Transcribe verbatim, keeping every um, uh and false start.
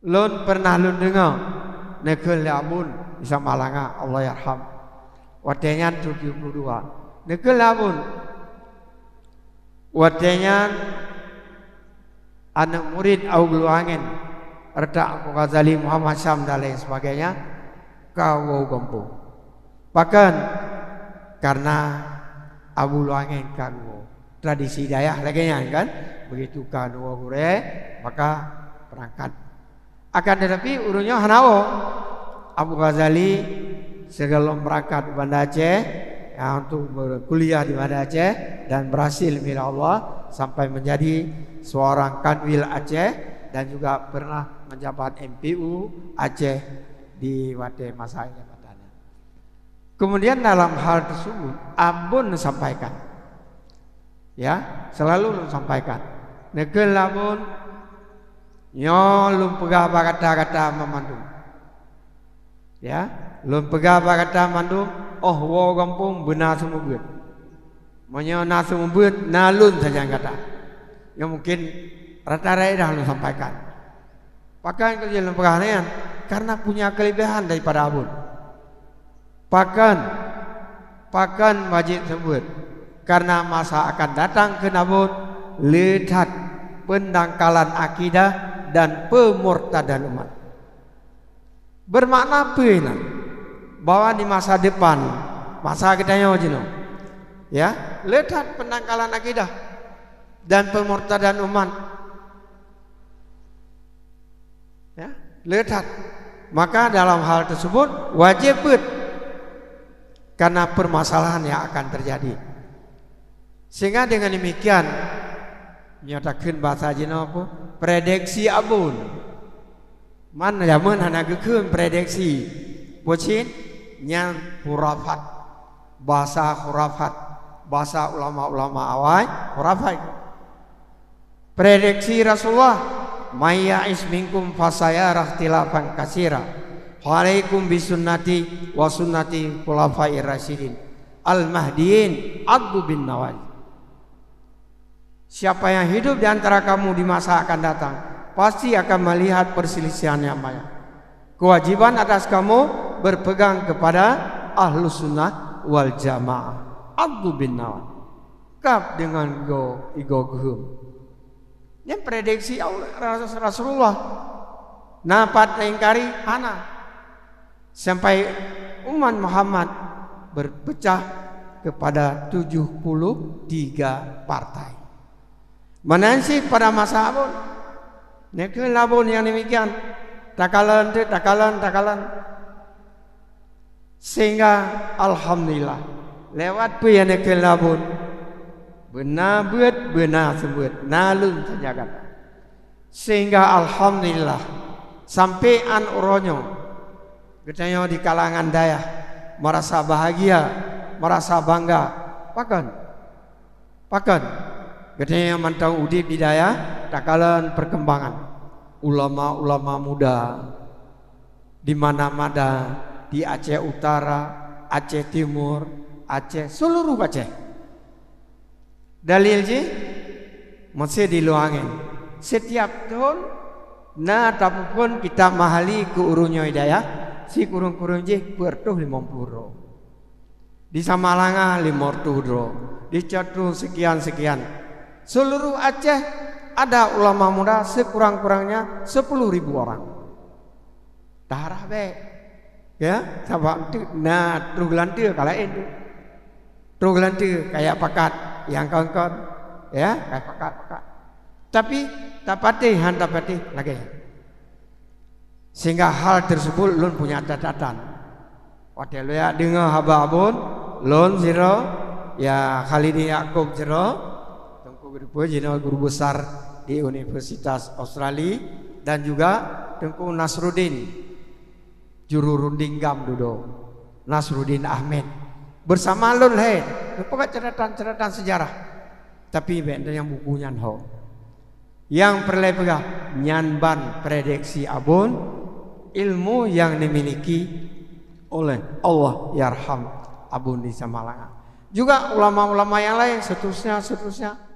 Lun pernah lun dengar negel abun di Samalanga, Allah yarham. Wadenyan tujuh puluh dua. Negel abun. Wadenyan anak murid Abu Angin, Redak Abu Ghazali, Muhammad Syam dan lain sebagainya, kau kampung. Bahkan karena Abu Angin kau tradisi dayah lagi kan, begitu kan hure maka berangkat. Akan tetapi urunnya hanawo Abu Ghazali sebelum berangkat di Banda Aceh ya, untuk berkuliah di Banda Aceh dan berhasil bila Allah sampai menjadi seorang kanwil Aceh dan juga pernah menjabat M P U Aceh di waktu masa jabatannya. Kemudian dalam hal tersebut Abun sampaikan, ya selalu sampaikan, negel Abun nyo lum pegah kata-kata memandung, ya lum pegah kata mandung, oh wo kampung benar semua buat, menyo na semua buat nalun saja kata, yang mungkin rata-rata dah lu sampaikan. Pakai kerja lum pegah nian karena punya kelebihan daripada Abun. Pakan, pakan wajib sebut karena masa akan datang ke Abun lihat pendangkalan akidah dan pemurtadan umat. Bermakna apa ini? Bahwa di masa depan, masa kita yang ya, lihat pendangkalan akidah dan pemurtadan umat. Ya, lihat. Maka dalam hal tersebut wajib bet karena permasalahan yang akan terjadi. Sehingga dengan demikian nyatakan bahasa Jino apa? Prediksi Abun. Man zaman hana gekeun prediksi. Bocin nyang khurafat. Bahasa khurafat. Bahasa ulama-ulama awal khurafat. Prediksi Rasulullah, "May ya'is minkum fasayara ikhtilafan katsira. Alaikum bisunnati wa sunnati khulafa'ir rasyidin al-mahdiyyin addu bin nawajid." Siapa yang hidup di antara kamu di masa akan datang pasti akan melihat perselisihan yang banyak. Kewajiban atas kamu berpegang kepada Ahlus Sunnah wal Jamaah. Addu bin nawad. Kap dengan go igo gehum. Ini prediksi Rasulullah. Napat ingkari hana. Sampai umat Muhammad berpecah kepada tujuh puluh tiga partai. Menansi pada masa Abun, nekun Abun yang demikian, takalan, takalan, takalan, sehingga alhamdulillah lewat punya nekun Abun, benar buat benar sebut, nalun saja kata, sehingga alhamdulillah sampai an uronyo, katanya di kalangan daya merasa bahagia, merasa bangga, pakan, pakan. Katanya mantau udip di daya takalan perkembangan ulama-ulama muda di mana-mana, di Aceh Utara, Aceh Timur, Aceh, seluruh Aceh. Dalil je masih di luangin. Setiap tahun na tapupun kita mahali ke urunnya hidayah si kurung-kurung je bertuh lima puluh. Di Samalanga lima puluh, di Catu sekian-sekian. Seluruh Aceh ada ulama muda sekurang-kurangnya sepuluh ribu orang. Darah be, ya, sabab tu, nah trugelantir kalain tu, trugelantir kayak pakat yang kawan-kawan, ya, kayak pakat-pakat. Tapi tak pati, han tak pati lagi. Sehingga hal tersebut lun punya catatan. Waktu lu ya dengar haba Abun, lun zero, ya Khalidi Yaakob zero. Guru guru besar di Universitas Australia dan juga Tengku Nasruddin juru rundinggam dulu Nasruddin Ahmed bersama lun he pokok catatan-catatan sejarah tapi benda yang bukunya ho yang perlu pegang nyanban prediksi Abun ilmu yang dimiliki oleh Allah yarham Abun di Samalanga juga ulama-ulama yang lain seterusnya seterusnya